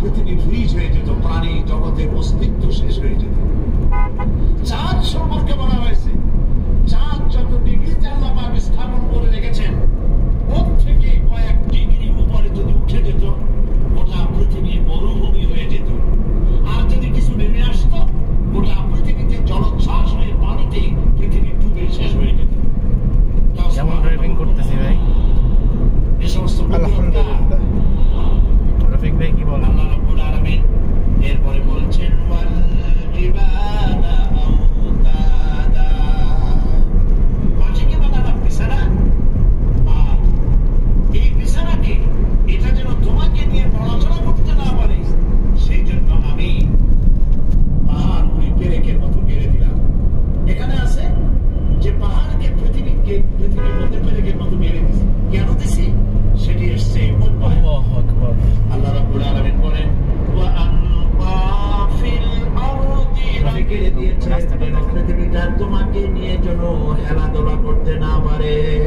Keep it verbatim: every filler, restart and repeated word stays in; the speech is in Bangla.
পৃথিবী ফ্রিজ হয়ে যেত, প্রাণী জগতের অস্তিত্ব শেষ হয়ে যেত। চাঁদ সম্পর্কে বলা হয়েছে, চাঁদ যত ডিগ্রিতে আল্লাহ পাক স্থাপন করে রেখেছেন, ওর থেকে কয়েক ডিগ্রি উপরে যদি উঠে যেত, গোটা পৃথিবী মরুভূমি হয়ে যেত। আর যদি কিছু নেমে আসতো, গোটা পৃথিবীতে জলোচ্ছ্বাস হয়ে পানিতে পৃথিবী ডুবে শেষ হয়ে যেত। কেমন ড্রাইভিং করতেছি ভাই? এ সমস্ত আলহামদুলিল্লাহ। রফিক ভাই কি বলেন? আল্লাহ রাব্বুল আলামিন এরপরে বলছেন ওয়াল জিবালা আওতাদা, মাটিকে বানালাম বিছানা, আর এই বিছানাকে এটা যেন তোমাকে নিয়ে নড়াচড়া করতে না পারে, সেই জন্য আমি পাহাড়গুলি পেরেকের মতো গেড়ে দিলাম। এখানে আছে যে পাহাড়কে পৃথিবীকে পৃথিবীর মধ্যে পেরেকের মতো গেড়ে দিছি। কেন দিছি সেটি এসছে আল্লাহু আকবার। আল্লাহ রাব্বুল আলামিন বলেন ওয়া আনকা ফিল আরদি, গেড়ে দিয়েছে পৃথিবীটা তোমাকে নিয়ে যেন হেলাদোলা করতে না পারে।